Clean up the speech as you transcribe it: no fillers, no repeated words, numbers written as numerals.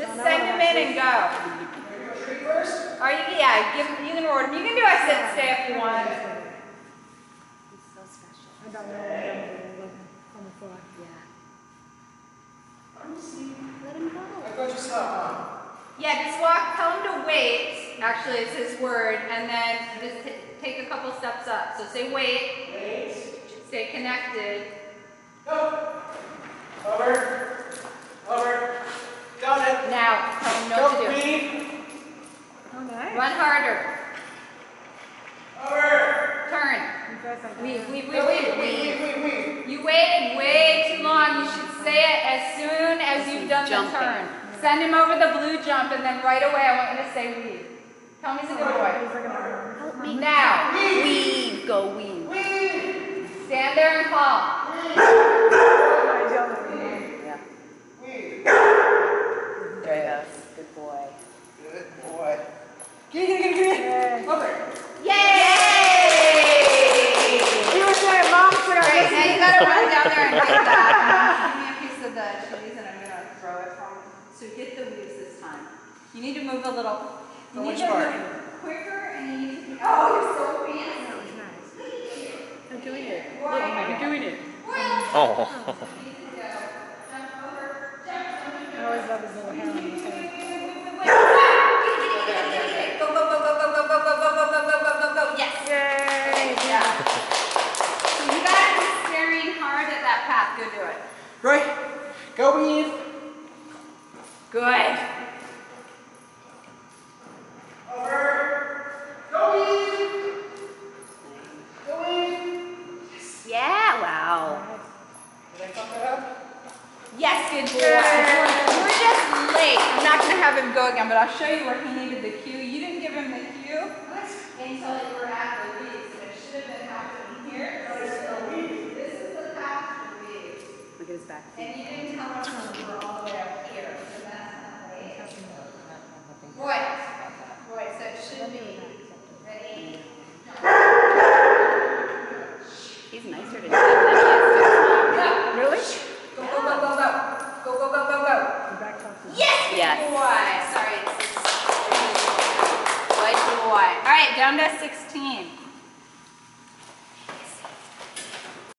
Just send him in and go. Are you? Yeah, you can order him. You can do a sit stay if you want. He's so special. I don't know what I'm for. Yeah. Let him go. I thought you stopped. Yeah, just walk. Tell him to wait. Actually, it's his word, and then just take a couple steps up. So say wait. Wait. Stay connected. Go. Over. Over. Got it. Now, tell him Go, what to do. Queen. Oh, nice. Run harder. Over. Turn. You guys like Weave. Wait. You waited way too long. You should say it as soon as you've done the turn. Send him over the blue jump, and then right away I want you to say weave. Tell me he's a good boy. Help me. Now, Weave. Go weave. stand there and call. Yeah. There he goes. Good boy. Good boy. Yay. Over. Yay! He was saying, Mom, so I Great, guess now you gotta run down there and get that. Give me a piece of the cheese and I'm gonna throw it from. So get the weaves this time. You need to move a little. You need Which to part? move quicker and you need to. Oh, you're so fancy. I'm doing it. Boy. You're doing it. Oh. I always love his little hair on his head. Go. Yes. Yay. Yeah. So you gotta be staring hard at that path. Go do it. Right. Go, weave. Good. Over. Go, weave. Go, weave. Yeah. Wow. Did I fuck that up? Yes, good boy. We're just late. I'm not going to have him go again, but I'll show you where he needed the cue. You didn't give him the cue until you were at the weaves. It should have been happening here. This is the path to the weaves. Look at his back. And you didn't tell him we were all the way up here. So that's not late. Boy, so it should be ready. He's nicer to do than he is to Go. Really? Go. Back talking. Yes, good Yes. boy. Sorry. Good boy. All right, down to 16.